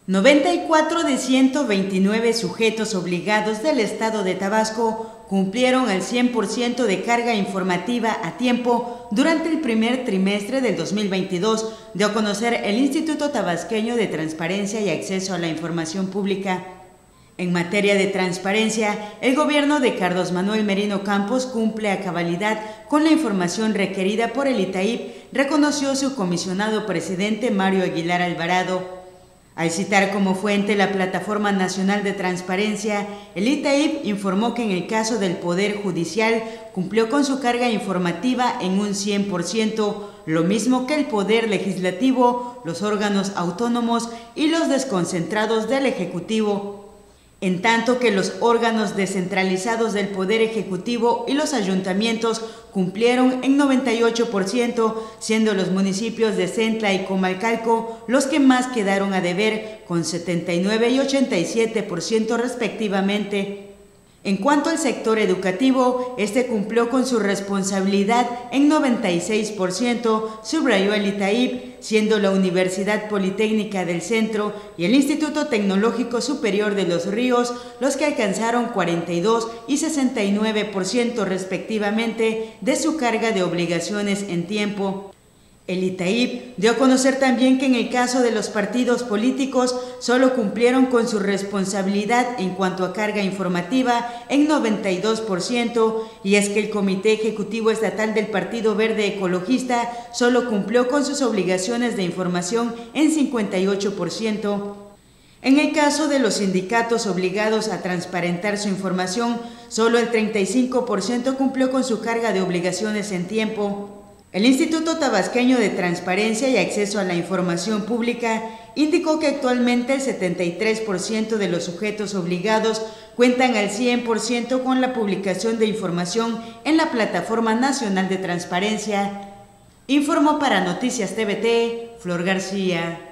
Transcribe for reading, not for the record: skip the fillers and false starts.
94 de 129 sujetos obligados del estado de Tabasco cumplieron el 100% de carga informativa a tiempo durante el primer trimestre del 2022, dio a conocer el Instituto Tabasqueño de Transparencia y Acceso a la Información Pública. En materia de transparencia, el gobierno de Carlos Manuel Merino Campos cumple a cabalidad con la información requerida por el ITAIP, reconoció su comisionado presidente Mario Aguilar Alvarado. Al citar como fuente la Plataforma Nacional de Transparencia, el ITAIP informó que en el caso del Poder Judicial cumplió con su carga informativa en un 100%, lo mismo que el Poder Legislativo, los órganos autónomos y los desconcentrados del Ejecutivo. En tanto que los órganos descentralizados del Poder Ejecutivo y los ayuntamientos cumplieron en 98%, siendo los municipios de Centla y Comalcalco los que más quedaron a deber, con 79 y 87% respectivamente. En cuanto al sector educativo, este cumplió con su responsabilidad en 96%, subrayó el ITAIP, siendo la Universidad Politécnica del Centro y el Instituto Tecnológico Superior de Los Ríos los que alcanzaron 42 y 69% respectivamente de su carga de obligaciones en tiempo. El ITAIP dio a conocer también que en el caso de los partidos políticos solo cumplieron con su responsabilidad en cuanto a carga informativa en 92%, y es que el Comité Ejecutivo Estatal del Partido Verde Ecologista solo cumplió con sus obligaciones de información en 58%. En el caso de los sindicatos obligados a transparentar su información, solo el 35% cumplió con su carga de obligaciones en tiempo. El Instituto Tabasqueño de Transparencia y Acceso a la Información Pública indicó que actualmente el 73% de los sujetos obligados cuentan al 100% con la publicación de información en la Plataforma Nacional de Transparencia. Informó para Noticias TVT, Flor García.